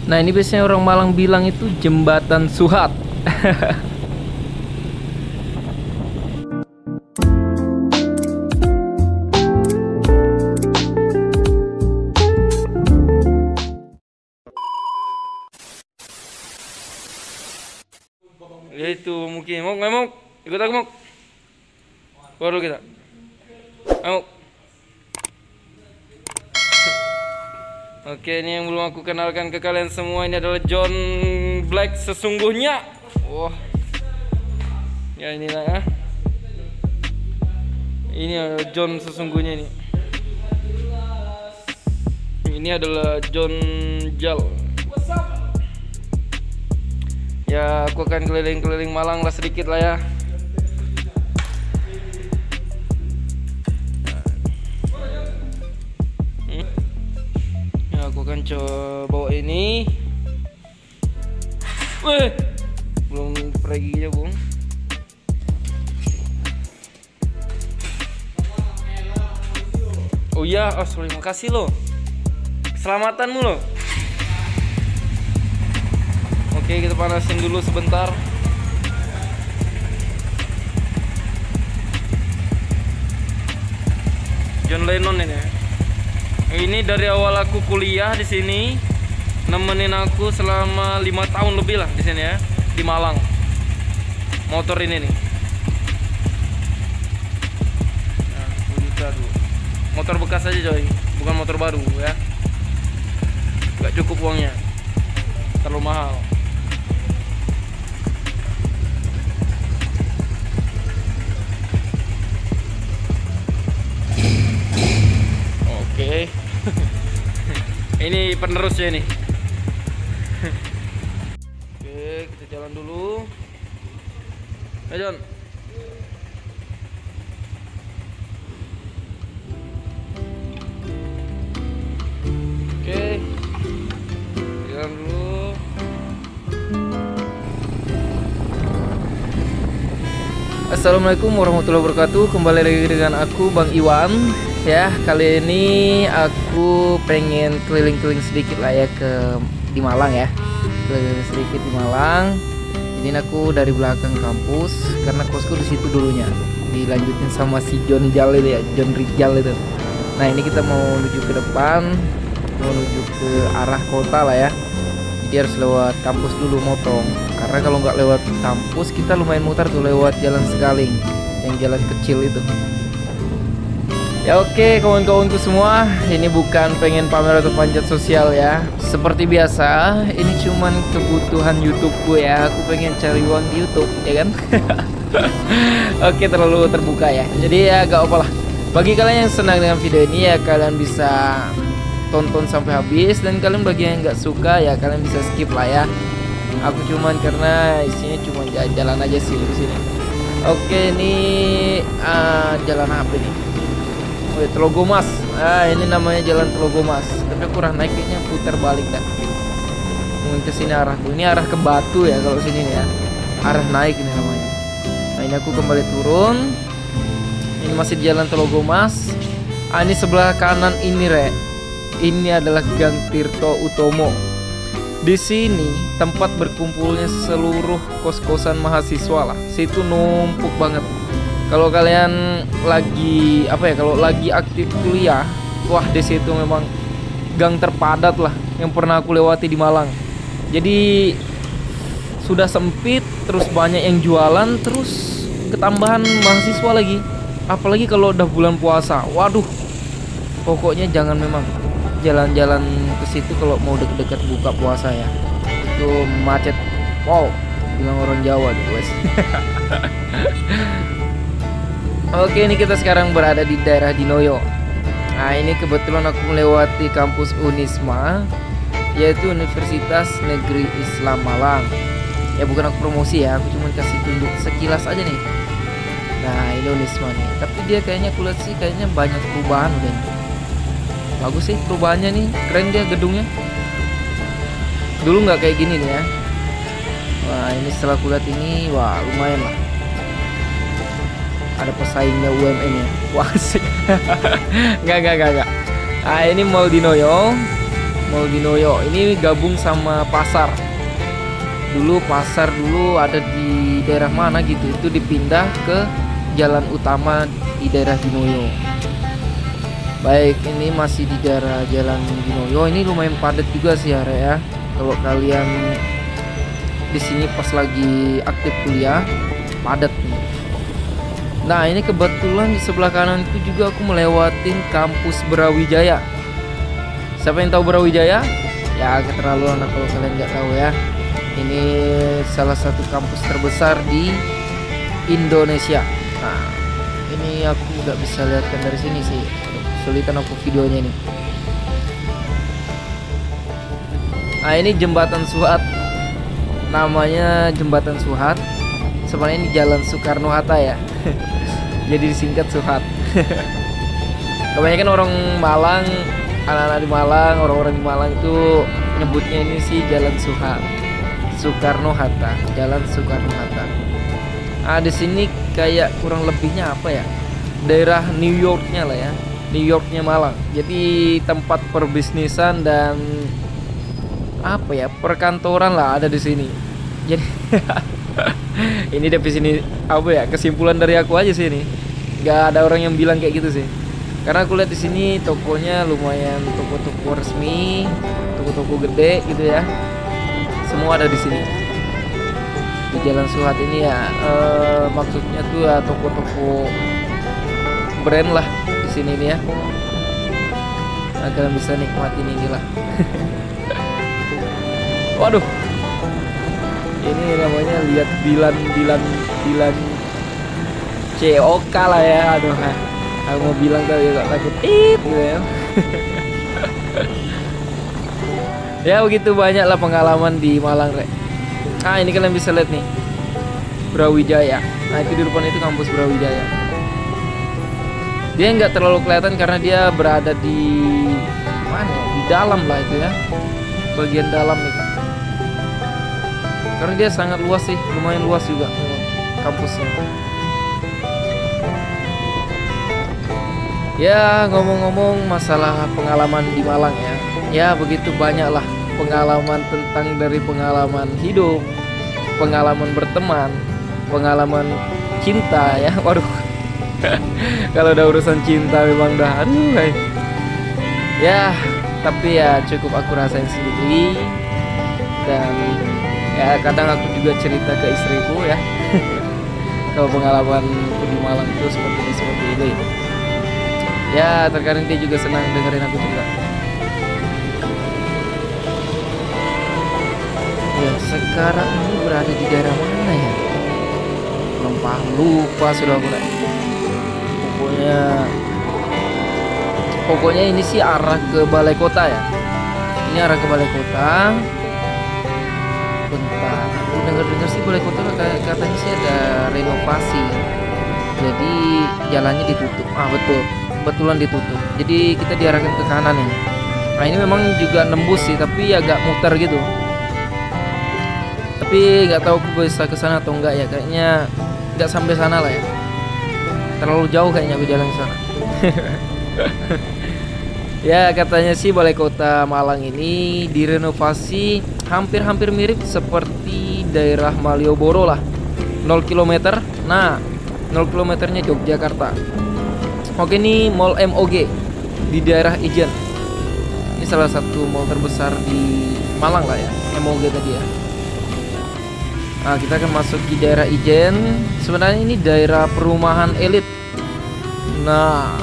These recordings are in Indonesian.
Nah ini biasanya orang Malang bilang itu jembatan Suhat. Ya itu mungkin mau ikut aku mau. Baru kita. Mau. Oke, ini yang belum aku kenalkan ke kalian semua, ini adalah John Black sesungguhnya. Wah. Ya inilah ya. Ini adalah John sesungguhnya ini. Ini adalah John Jal. Ya, aku akan keliling-keliling Malang lah sedikit lah ya. Aku akan coba bawa ini. Weh, belum pergi aja bung. Oh iya, oh sorry, makasih lo. Keselamatanmu lo. Oke, kita panasin dulu sebentar. John Lennon ini. Ini dari awal aku kuliah di sini, nemenin aku selama 5 tahun lebih lah di sini ya, di Malang. Motor ini nih. Nah, 10 juta dulu. Motor bekas aja coy, bukan motor baru ya. Gak cukup uangnya, terlalu mahal. Oke. Ini penerusnya nih. Oke, kita jalan dulu. Ayo John. Oke. Jalan dulu. Assalamualaikum warahmatullahi wabarakatuh. Kembali lagi dengan aku Bang Iwan. Ya, kali ini aku pengen keliling-keliling sedikit lah ya di Malang ya. Keliling sedikit di Malang. Ini aku dari belakang kampus karena kosku di situ dulunya. Dilanjutin sama si John Jal itu ya, John Rijal itu. Nah, ini kita mau menuju ke depan, mau menuju ke arah kota lah ya. Jadi harus lewat kampus dulu motong. Karena kalau nggak lewat kampus kita lumayan mutar tuh lewat jalan Segaling, yang jalan kecil itu. Ya oke kawan-kawanku semua, ini bukan pengen pamer atau panjat sosial ya. Seperti biasa, ini cuman kebutuhan YouTubeku ya. Aku pengen cari uang di YouTube, ya kan? Oke, terlalu terbuka ya. Jadi ya gak apa lah. Bagi kalian yang senang dengan video ini ya kalian bisa tonton sampai habis, dan kalian bagi yang nggak suka ya kalian bisa skip lah ya. Aku cuman karena isinya cuma jalan aja sih di sini. Oke, ini jalan apa nih? Telogomas. Ini namanya jalan Telogomas. Tapi aku kurang naik, kayaknya putar balik dah. Mungkin ke sini arahku. Ini arah ke Batu ya kalau sini nih ya. Arah naik ini namanya. Nah, ini aku kembali turun. Ini masih di jalan Telogomas. Ini sebelah kanan ini ini adalah Gang Tirto Utomo. Di sini tempat berkumpulnya seluruh kos-kosan mahasiswa lah. Situ numpuk banget. Kalau kalian lagi kalau lagi aktif kuliah, wah di situ memang gang terpadat lah yang pernah aku lewati di Malang. Jadi sudah sempit, terus banyak yang jualan, terus ketambahan mahasiswa lagi. Apalagi kalau udah bulan puasa. Waduh. Pokoknya jangan memang jalan-jalan ke situ kalau mau deket-deket buka puasa ya. Itu macet. Wow, bilang orang Jawa gitu, guys. Oke, ini kita sekarang berada di daerah Dinoyo. Nah, ini kebetulan aku melewati kampus Unisma, yaitu Universitas Negeri Islam Malang. Ya bukan aku promosi ya, aku cuma kasih tunjuk sekilas aja nih. Nah, ini Unisma nih. Tapi dia kayaknya aku lihat sih kayaknya banyak perubahan udah. Bagus sih perubahannya nih, keren dia gedungnya. Dulu nggak kayak gini nih ya. Wah, ini setelah aku lihat ini, wah lumayan lah. Ada pesaingnya UMN ya. Wah asik. Enggak. Nah, ini Mall Dinoyo. Mall Dinoyo ini gabung sama pasar. Dulu pasar ada di daerah mana gitu, itu dipindah ke jalan utama di daerah Dinoyo. Baik, ini masih di daerah jalan Dinoyo. Ini lumayan padat juga sih area ya. Kalau kalian di sini pas lagi aktif kuliah, padat nih. Nah, ini kebetulan di sebelah kanan itu juga aku melewatin kampus Brawijaya. Siapa yang tahu Brawijaya? Ya, keterlaluan kalau kalian nggak tahu ya. Ini salah satu kampus terbesar di Indonesia. Nah, ini aku nggak bisa lihatkan dari sini sih. Kesulitan aku videonya ini. Nah, ini jembatan Suhat. Namanya jembatan Suhat. Sebenarnya ini Jalan Soekarno Hatta ya. Jadi disingkat Suhat. Kebanyakan orang Malang, anak-anak di Malang, orang-orang di Malang itu nyebutnya ini sih Jalan Suhat, Soekarno Hatta, Jalan Soekarno Hatta. Nah, di sini kayak kurang lebihnya apa ya? Daerah New Yorknya lah ya, New Yorknya Malang. Jadi tempat perbisnisan dan apa ya, perkantoran lah ada di sini. Jadi ini dari sini apa ya, kesimpulan dari aku aja sih ini. Gak ada orang yang bilang kayak gitu sih. Karena aku lihat di sini tokonya lumayan toko-toko resmi, toko-toko gede gitu ya. Semua ada di sini. Di Jalan Suhat ini ya, maksudnya tuh ya toko-toko brand lah di sini nih ya. Nah, kalian bisa nikmatin inilah. Waduh. Ini namanya lihat Dilan COK lah ya. Aduh, aku mau bilang tapi gak takut gitu ya. Ya begitu banyak lah pengalaman di Malang rek. Ah, ini kalian bisa lihat nih, Brawijaya. Nah, itu di depan itu kampus Brawijaya. Dia nggak terlalu kelihatan karena dia berada di mana ya? Di dalam lah itu ya, bagian dalam itu. Karena dia sangat luas sih, lumayan luas juga kampusnya. Ya, ngomong-ngomong masalah pengalaman di Malang ya. Ya, begitu banyak lah pengalaman tentang dari pengalaman hidup, pengalaman berteman, pengalaman cinta ya. Waduh. Kalau udah urusan cinta memang dah aduh. Ya, tapi ya cukup aku rasain sendiri. Dan ya kadang aku juga cerita ke istriku ya. Kalau pengalaman di Malang itu seperti ini. Ya, terkadang dia juga senang dengerin aku cerita. Ya, sekarang ini berada di daerah mana ya? Lupa sudah mulai. Pokoknya ini sih arah ke Balai Kota ya. Ini arah ke Balai Kota. Bentar, aku dengar sih Balai Kota katanya sih ada renovasi. Jadi jalannya ditutup. Ah, betulan ditutup. Jadi kita diarahkan ke kanan ya. Nah, ini memang juga nembus sih, tapi agak muter gitu. Tapi nggak tahu aku bisa ke sana atau enggak ya. Kayaknya nggak sampai sana lah ya. Terlalu jauh kayaknya aku jalan ke sana. Ya, katanya sih Balai Kota Malang ini direnovasi hampir mirip seperti daerah Malioboro lah. 0 km. Nah, 0 kilometernya Yogyakarta. Oke, ini Mall MOG di daerah Ijen. Ini salah satu mall terbesar di Malang lah ya, MOG tadi ya. Nah, kita akan masuk di daerah Ijen. Sebenarnya ini daerah perumahan elit. Nah,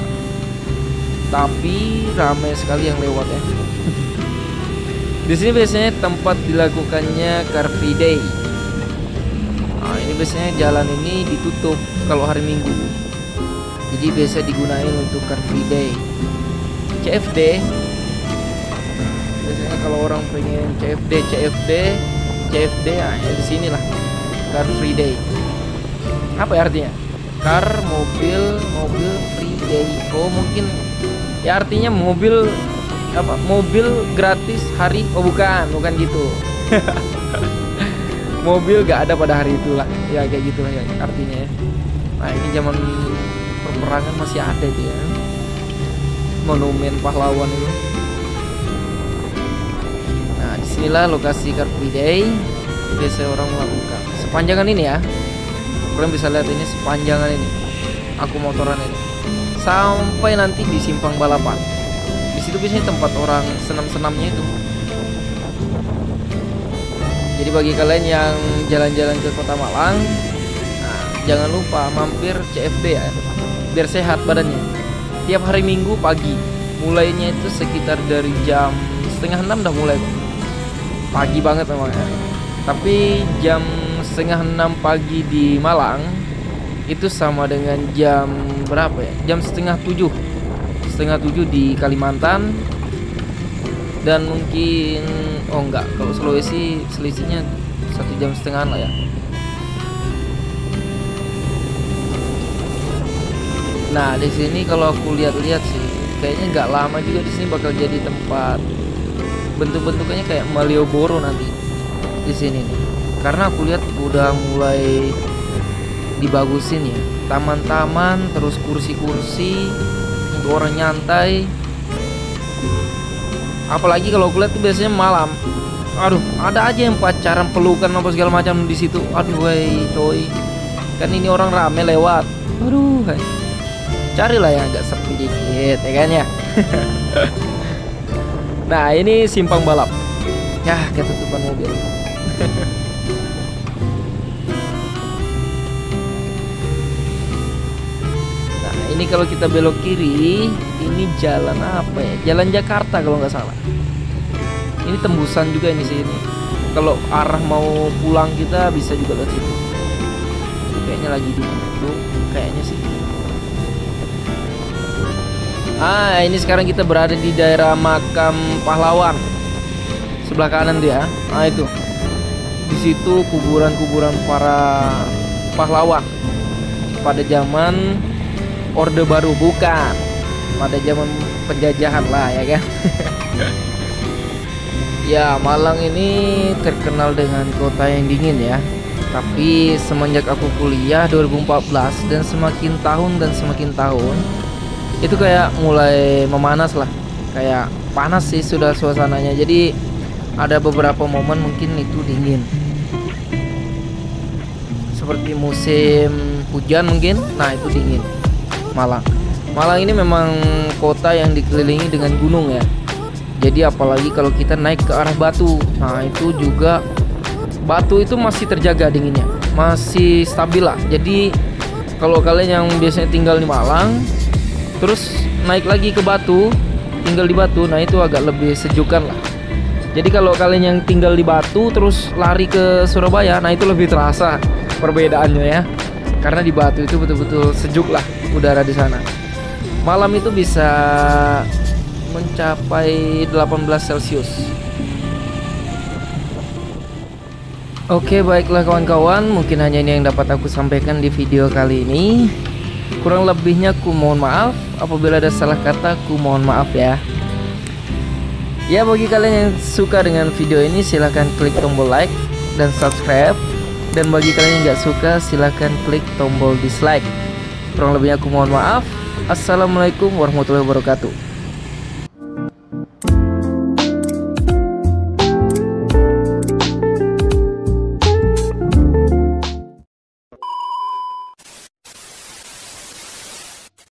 tapi ramai sekali yang lewat ya. Di sini biasanya tempat dilakukannya Car Free Day. Nah, ini biasanya jalan ini ditutup kalau hari Minggu. Jadi biasa digunain untuk Car Free Day. CFD. Biasanya kalau orang pengen CFD ya di sini lah. Car Free Day. Apa ya artinya? Car mobil free day. Oh, mungkin ya artinya mobil apa? Mobil gratis hari. Oh, bukan gitu. Mobil gak ada pada hari itulah. Ya kayak gitu ya artinya ya. Nah, ini zaman peperangan masih ada itu ya, monumen pahlawan itu. Nah, disinilah lokasi Car Free Day biasa orang melakukan. Sepanjangan ini ya, kalian bisa lihat ini sepanjangan ini. Aku motoran ini sampai nanti di simpang balapan. Di situ biasanya tempat orang senam-senamnya itu. Jadi bagi kalian yang jalan-jalan ke Kota Malang, nah, jangan lupa mampir CFD ya, biar sehat badannya. Tiap hari Minggu pagi, mulainya itu sekitar dari jam setengah 6 udah mulai. Pagi banget memang ya. Tapi jam setengah 6 pagi di Malang itu sama dengan jam berapa ya? Jam setengah 7 di Kalimantan. Dan mungkin kalau Sulawesi selisihnya 1,5 jam lah ya. Nah di sini kalau aku lihat-lihat sih kayaknya nggak lama juga di sini bakal jadi tempat bentuk-bentukannya kayak Malioboro nanti di sini nih. Karena aku lihat udah mulai dibagusin ya, taman-taman, terus kursi-kursi untuk orang nyantai. Apalagi kalau aku lihat tuh biasanya malam, aduh ada aja yang pacaran, pelukan apa segala macam di situ. Aduh coy, kan ini orang rame lewat, aduh carilah yang agak sepi dikit ya kan ya. Nah ini simpang balap ya, ketutupan mobil. Ini kalau kita belok kiri, ini jalan apa ya? Jalan Jakarta kalau nggak salah. Ini tembusan juga ini sih ini. Kalau arah mau pulang kita bisa juga lewat situ. Kayaknya lagi ditutup, kayaknya sih. Ini sekarang kita berada di daerah makam pahlawan. Sebelah kanan dia. Nah itu. Di situ kuburan-kuburan para pahlawan pada zaman Orde Baru, bukan pada zaman penjajahan lah ya kan. Ya Malang ini terkenal dengan kota yang dingin ya. Tapi semenjak aku kuliah 2014 dan semakin tahun itu kayak mulai memanas lah. Kayak panas sih sudah suasananya. Jadi ada beberapa momen mungkin itu dingin. Seperti musim hujan mungkin. Nah itu dingin. Malang ini memang kota yang dikelilingi dengan gunung ya. Jadi apalagi kalau kita naik ke arah Batu, nah itu juga Batu itu masih terjaga dinginnya, masih stabil lah. Jadi kalau kalian yang biasanya tinggal di Malang terus naik lagi ke Batu, tinggal di Batu, nah itu agak lebih sejukan lah. Jadi kalau kalian yang tinggal di Batu terus lari ke Surabaya, nah itu lebih terasa perbedaannya ya. Karena di Batu itu betul-betul sejuk lah udara di sana. Malam itu bisa mencapai 18 Celcius. Oke, baiklah kawan-kawan, mungkin hanya ini yang dapat aku sampaikan di video kali ini. Kurang lebihnya aku mohon maaf. Apabila ada salah kata, aku mohon maaf ya. Ya, bagi kalian yang suka dengan video ini silahkan klik tombol like dan subscribe. Dan bagi kalian yang nggak suka silahkan klik tombol dislike. Kurang lebihnya aku mohon maaf. Assalamualaikum warahmatullahi wabarakatuh.